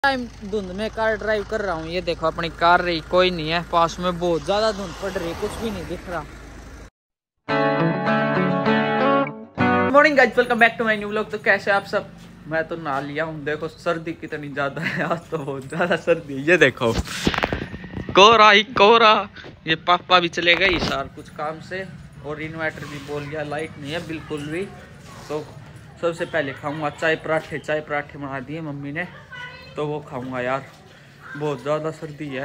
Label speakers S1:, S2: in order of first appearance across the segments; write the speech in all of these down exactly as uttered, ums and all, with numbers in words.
S1: Time धुंध में car drive कर रहा हूँ। ये देखो अपनी कार रही, कोई नहीं है पास में, बहुत ज्यादा धुंध पड़ रही है, कुछ भी नहीं दिख रहा। Morning guys, welcome back to my new vlog. तो कैसे आप सब? मैं तो नहा लिया हूँ। देखो सर्दी कितनी ज्यादा है आज, तो बहुत ज्यादा सर्दी है। ये देखो कोहरा ही कोहरा। ये पापा भी चले गए सार कुछ काम से, और इन्वर्टर भी बोल गया लाइट नहीं है बिल्कुल भी। तो सबसे पहले खाऊंगा चाय पराठे। चाय पराठे बना दिए मम्मी ने, तो वो खाऊंगा यार, बहुत ज़्यादा सर्दी है।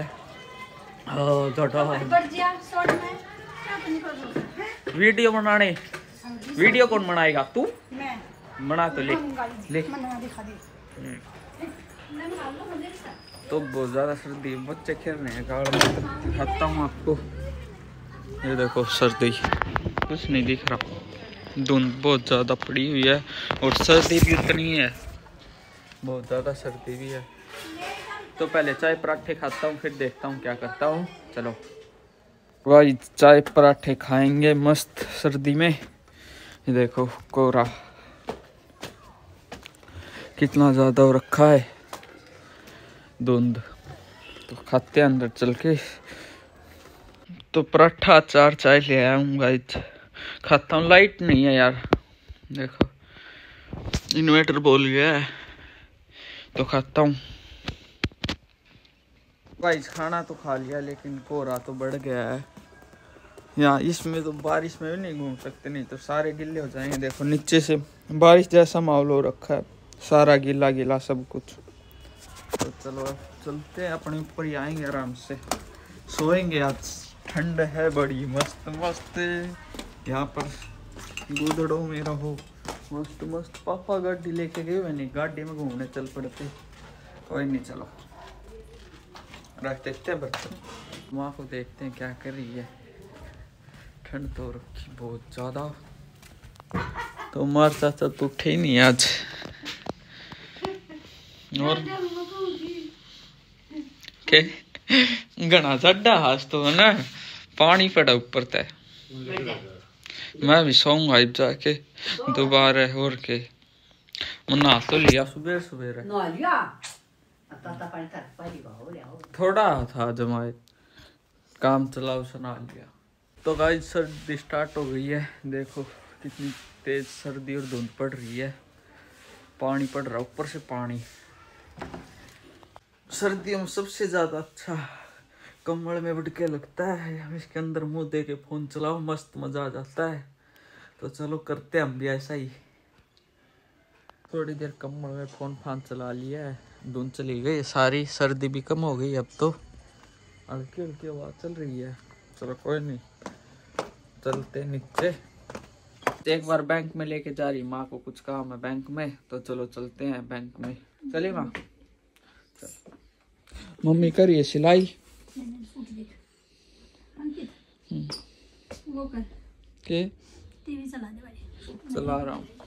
S1: वीडियो बनाने, वीडियो कौन बनाएगा? तू बना तो ले ले। तो बहुत ज़्यादा सर्दी है, बच्चे खेल रहे हैं गाड़ में। तो दिखाता हूँ आपको, ये देखो सर्दी, कुछ नहीं दिख रहा। धुंध बहुत ज़्यादा पड़ी हुई है, और सर्दी भी उतनी है, बहुत ज़्यादा सर्दी भी है। तो पहले चाय पराठे खाता हूँ, फिर देखता हूँ क्या करता हूँ। चलो भाई, चाय पराठे खाएंगे मस्त सर्दी में। ये देखो कोहरा कितना ज़्यादा हो रखा है, धुंध। तो खाते हैं अंदर चल के। तो पराठा चार चाय ले आया हूँ गाइस, खाता हूँ। लाइट नहीं है यार, देखो इन्वर्टर बोल गया है, तो खाता हूँ गाइस। खाना तो खा लिया, लेकिन कोहरा तो बढ़ गया है यहाँ। इसमें तो बारिश में भी नहीं घूम सकते, नहीं तो सारे गिल्ले हो जाएंगे। देखो नीचे से बारिश जैसा माहौल हो रखा है, सारा गीला गीला सब कुछ। तो चलो अब चलते हैं, अपने ऊपर ही आएंगे, आराम से सोएंगे। आज ठंड है बड़ी, मस्त मस्त यहाँ पर गुदड़ों में रहो, मस्त मस्त। पापा गाड़ी लेके गए, मैंने गाड़ी में घूमने चल पड़ते। कोई नहीं, चलो रख देते हैं बर्तन, माँ को देखते हैं क्या कर रही है। ठंड तो रखी बहुत ज़्यादा। तो मार चाचा तो उठे ही नहीं आज, और के घना चढ़ा हाथ तो है ना, पानी पड़ा ऊपर तय। मैं भी सोऊंगा अब जाके दोबारा। और के मना तो लिया सुबह सुबह, थोड़ा था जमाए, काम चलाओ सुना लिया। तो गाइस सर्दी स्टार्ट हो गई है, देखो कितनी तेज सर्दी और धुंध पड़ रही है। पानी पड़ रहा ऊपर से पानी। सर्दियों में सबसे ज़्यादा अच्छा कम्बल में बैठ के लगता है, हम इसके अंदर मुंह दे के फ़ोन चलाओ, मस्त मज़ा आ जाता है। तो चलो करते हैं हम भी ऐसा ही। थोड़ी देर कम्बल में फ़ोन फान चला लिया है, धुंध चली गई सारी, सर्दी भी कम हो गई अब तो, हल्की हल्की आवाज़ चल रही है। चलो कोई नहीं, चलते नीचे। एक बार बैंक में लेके जा रही माँ को, कुछ काम है बैंक में, तो चलो चलते हैं बैंक में। चलिए माँ। मम्मी करिए सिलाई वो कर के टीवी चला दे भाई। चला रहा हूँ,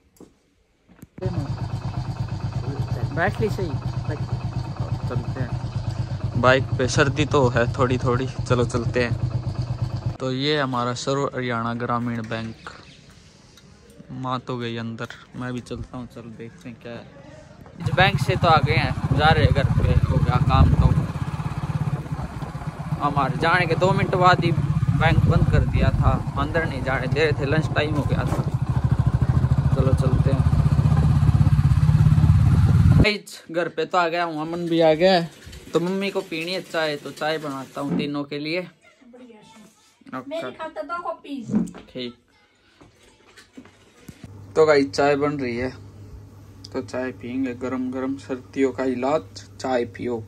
S1: बैठ ली सही। चलते हैं बाइक पे, सर्दी तो है थोड़ी थोड़ी। चलो चलते हैं। तो ये हमारा सर्व हरियाणा ग्रामीण बैंक। माँ तो गई अंदर, मैं भी चलता हूँ। चलो देखते हैं क्या है। इस बैंक से तो आ गए हैं, जा रहे घर पे, हो गया काम। तो हमारे जाने के दो मिनट बाद ही बैंक बंद कर दिया था, अंदर नहीं जाने दे रहे थे, लंच टाइम हो गया था। चलो चलते हैं। घर पे तो आ गया हूँ, अमन भी आ गया है। तो मम्मी को पीनी है चाय, तो चाय बनाता हूँ तीनों के लिए। ठीक। तो गाइस चाय बन रही है, तो चाय पियेंगे गरम गरम। सर्दियों का इलाज चाय पियो।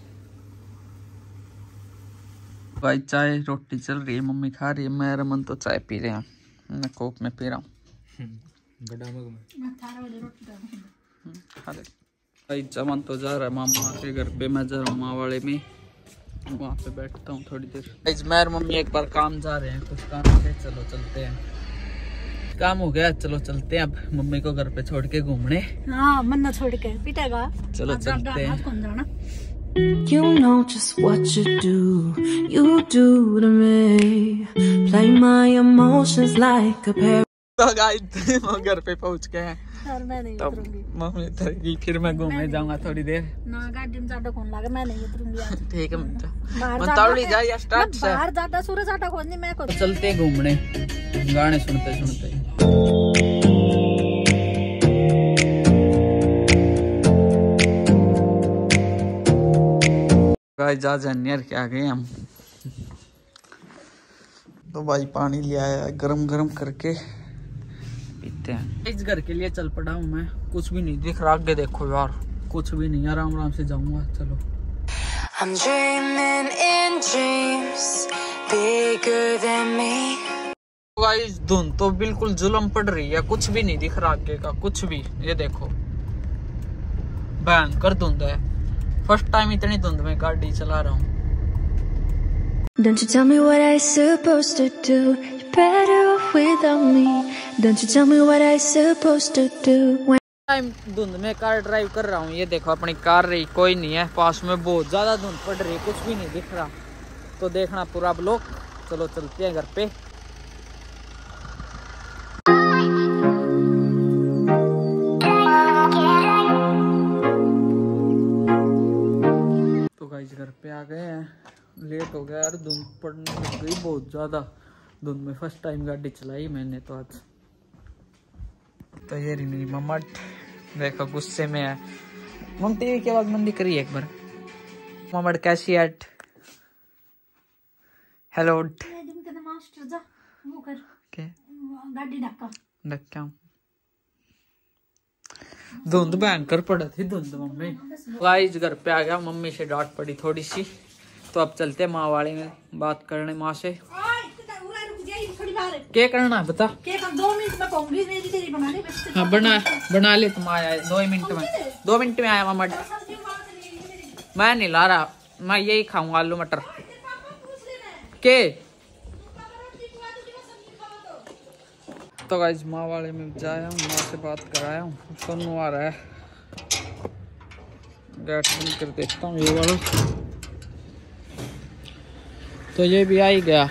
S1: भाई चाय रोटी चल रही है, मम्मी खा रही है, मैं रमन तो चाय पी रहे हैं। मैं कोप में पी रहा हूँ। भाई चमन तो जा रहा है मामा के घर पे, मैं जा रहा हूँ माँ वाले में, वहाँ पे बैठता हूँ थोड़ी देर। मैं और मम्मी एक बार काम जा रहे हैं, कुछ काम है। चलो चलते हैं, काम हो गया, चलो चलते हैं अब मम्मी को घर पे छोड़ के घूमने।
S2: हाँ मन्ना छोड़ के पिटेगा।
S1: चलो चलते हैं।
S3: You know just what you do, you do to me. Play my emotions like a pair.
S1: तो गाइस हम घर पे पहुंच गए हैं।
S2: और मैं नहीं
S1: तो
S2: उतरूंगी।
S1: मम्मी उतरेगी, फिर मैं घूमने जाऊंगा थोड़ी देर।
S2: ना गाड़ी में ज्यादा कौन लगा, मैं नहीं उतरूंगी आज।
S1: ठीक है मिनट
S2: बाहर
S1: मैं
S2: ज्यादा-
S1: तौली जा या स्टार्ट से
S2: बाहर ज्यादा सूरज आटा खोजनी मैं को।
S1: चलते घूमने गाने सुनते सुनते। गाइस जा जनियर के आ गए हम। तो भाई पानी ले आया है गरम गरम करके पीते हैं। इस घर के लिए चल पड़ा हूँ मैं, कुछ भी नहीं दिख रहा आगे देखो यार, कुछ भी नहीं, आराम आराम से जाऊंगा। चलो
S3: I'm dreaming in dreams bigger than me.
S1: Guys धुंध तो बिल्कुल जुल्म पड़ रही है, कुछ भी नहीं दिख रहा आगे का कुछ भी। ये देखो भयंकर धुंध है, फर्स्ट टाइम इतनी धुंध में गाड़ी चला रहा हूँ।
S3: Don't you tell me what I supposed to do. You're better off without me. Don't you tell me what I supposed to do. When
S1: time धुंध में कार ड्राइव कर रहा हूँ। ये देखो अपनी कार रही, कोई नहीं है पास में, बहुत ज्यादा धुंध पड़ रही है, कुछ भी नहीं दिख रहा। तो देखना पूरा ब्लॉग। चलो चलते हैं घर पे। तो गाइस घर पे आ गए हैं, लेट हो गया यार, धुंध पड़ने लग गई बहुत ज्यादा। धुंध में फर्स्ट टाइम गाड़ी चलाई मैंने तो आज। तो ये रही मेरी मम्मा, देखो गुस्से में है। मम टीवी की आवाज मंदी करी एक बार। मम्मा कैसी है? हेलो
S2: मास्टर जा वो कर
S1: के
S2: गाड़ी ढक्का
S1: ढक्का। धुंध भयंकर पड़ा थी धुंध मम्मी। गाइस घर पे आ गया, मम्मी से डांट पड़ी थोड़ी सी। तो अब चलते माँ वाले में बात करने माँ से। क्या करना है बता?
S2: दो मिनट में कहूंगी मेरी तेरी बना ले।
S1: हाँ बना बना ले, तुम आया दो मिनट में, दो मिनट में आया मामा। मैं नहीं ला रहा, मैं यही खाऊंगा आलू मटर के। तो गाइस माँ वाले में जाया हूँ, माँ से बात कराया हूँ। सोनू आ रहा है, गेट बंद कर देता हूँ ये वाला। तो ये भी आ ही गया।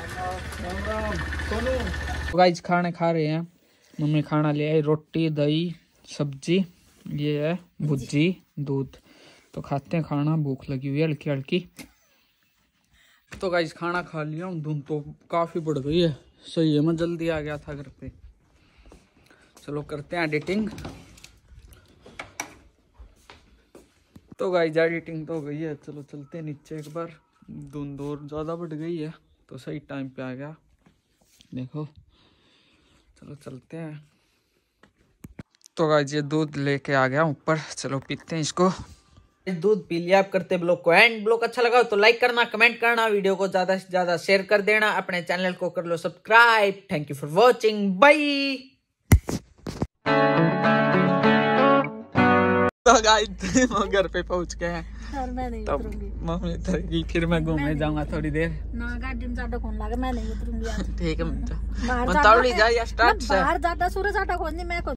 S1: तो गाइस खाने खा रहे हैं, मम्मी खाना ले आई, रोटी दही सब्जी, ये है भुजी दूध। तो खाते हैं खाना, भूख लगी हुई है हल्की हल्की। तो गाइस खाना खा लिया हूँ, धुंध तो काफी बढ़ गई है। सही है मैं जल्दी आ गया था घर पे। चलो करते हैं एडिटिंग। तो गाइस एडिटिंग तो हो गई है, चलो चलते हैं नीचे एक बार। धुंध और ज्यादा बढ़ गई है तो सही टाइम पे आ गया देखो। चलो चलते हैं। तो गाइस ये दूध लेके आ गया ऊपर, चलो पीते हैं इसको। दूध पी लिया, आप करते ब्लॉग को एंड। ब्लॉग अच्छा लगा तो लाइक करना, कमेंट करना, वीडियो को ज्यादा से ज्यादा शेयर कर देना, अपने चैनल को कर लो subscribe. Thank you for watching, bye. तो गाइस हम घर पे पहुंच गए हैं।
S2: और मैं नहीं
S1: तो
S2: उतरूंगी।
S1: मम्मी उतरेगी, फिर मैं घूमने जाऊंगा थोड़ी देर।
S2: ना गाड़ी में ज्यादा कौन लगा, मैं नहीं उतरूंगी आज।
S1: ठीक है
S2: बाहर
S1: मैं
S2: ज्यादा-
S1: तौली जा या स्टार्ट से
S2: बाहर ज्यादा सूरज आटा खोजनी मैं को।